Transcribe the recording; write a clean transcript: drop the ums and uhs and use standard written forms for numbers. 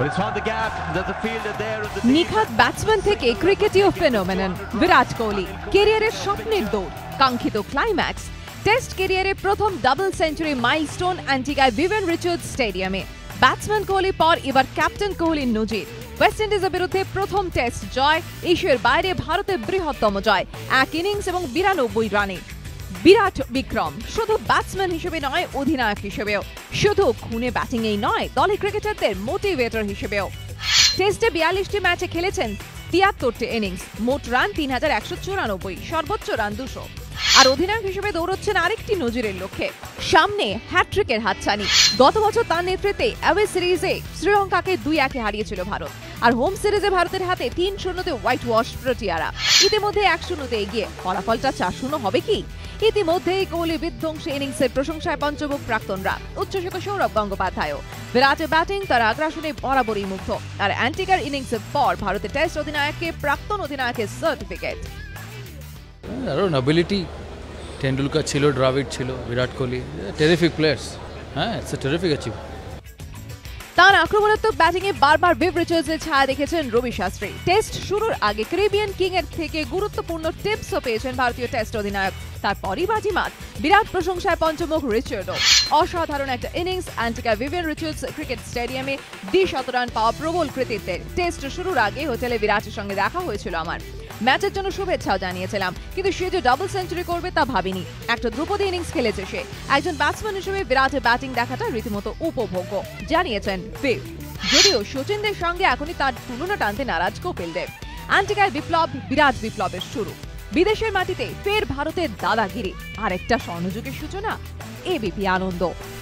Nikhat batsman থেকে ক্রিকেটীয় phenomenon Virat Kohli, ক্যারিয়ারের স্বপ্নের দৌড়, কাঙ্ক্ষিত ক্লাইম্যাক্স, টেস্ট ক্যারিয়ারে প্রথম ডাবল সেঞ্চুরি মাইলস্টোন অ্যান্টিগায় ভিভিয়ান রিচার্ডস স্টেডিয়ামে। ব্যাটসম্যান কোহলির পর এবার ক্যাপ্টেন কোহলির নজির। ওয়েস্ট ইন্ডিজের বিরুদ্ধে প্রথম টেস্ট জয়, এশিয়ার বাইরে ভারতের বৃহত্তম জয়, এক ইনিংস এবং 92 রানে। বিরাট বিক্রম শুধু ব্যাটসম্যান হিসেবে নয়, অধিনায়ক হিসেবেও, শুধু খুনে ব্যাটিংয়েই নয়, দলের ক্রিকেটারদের মোটিভেটর হিসেবেও। টেস্টে 42টি ম্যাচে খেলেছেন 73টি ইনিংস, মোট রান 3194, সর্বোচ্চ রান 200। আর অধিনায়ক হিসেবে দৌড়চ্ছেন আরেকটি নজিরের লক্ষ্যে, সামনে হ্যাট্রিকের হাতছানি। গত বছর তার নেতৃত্বে অ্যাওয়ে সিরিজে শ্রীলঙ্কাকে 2-1 হারিয়েছিল ভারত, আর হোম সিরিজে ভারতের হাতে 3-0 হোয়াইট ওয়াশ প্রোটিয়ারা। ইতিমধ্যে 1-0 এগিয়ে ফলাফলটা 4-0 হবে কি? ইতিমধ্যেই কোহলি বিধ্বংসী ইনিংসের প্রশংসায় পঞ্চমুখ প্রাক্তনরা, উচ্ছ্বসিত সৌরভ গঙ্গোপাধ্যায়ও। বিরাটের ব্যাটিং, তার আগ্রাসনে বরাবরই মুগ্ধ। আর অ্যান্টিগার ইনিংসের পর ভারতের টেস্ট অধিনায়ককে প্রাক্তন অধিনায়কের সার্টিফিকেট। দারুণ অ্যাবিলিটি, টেন্ডুলকার ছিল, দ্রাবিড় ছিল, বিরাট কোহলি, টেরিফিক প্লেয়ার্স। হ্যাঁ, ইটস এ টেরিফিক অ্যাচিভ। তার আক্রমণাত্মক ব্যাটিংয়ে বারবার ভিভ রিচার্ডসের ছায়া দেখেছেন রবি শাস্ত্রী। টেস্ট শুরুর আগে ক্যারিবিয়ান কিং এর থেকে গুরুত্বপূর্ণ টিপসও পেয়েছেন ভারতীয় টেস্ট অধিনায়ক। তারপরই বাজিমাত, বিরাট প্রশংসায় পঞ্চমুখ রিচার্ডও। অসাধারণ একটা innings Antigua Vivian Richards cricket স্টেডিয়ামে, 200 রান পাওয়া প্রবল কৃতিত্বের। টেস্ট শুরুর আগে হোটেলে বিরাটের সঙ্গে দেখা হয়েছিল আমার। ম্যাচের জন্য শুভেচ্ছাও জানিয়েছিলাম, কিন্তু সে যে ডাবল সেঞ্চুরি করবে তা ভাবিনি। একটা ধ্রুপদী ইনিংস খেলেছে সে। একজন ব্যাটসম্যান হিসেবে বিরাটের ব্যাটিং দেখাটা রীতিমতো উপভোগ্য, জানিয়েছেন ভিভ। যদিও সচিনদের সঙ্গে এখনই তার তুলনা টানতে নারাজ কপিল দেব। অ্যান্টিগায় বিপ্লব, বিরাট বিপ্লবের শুরু। বিদেশের মাটিতে ফের ভারতের দাদাগিরি, আরেকটা স্বর্ণযুগের সূচনা। এবিপি আনন্দ।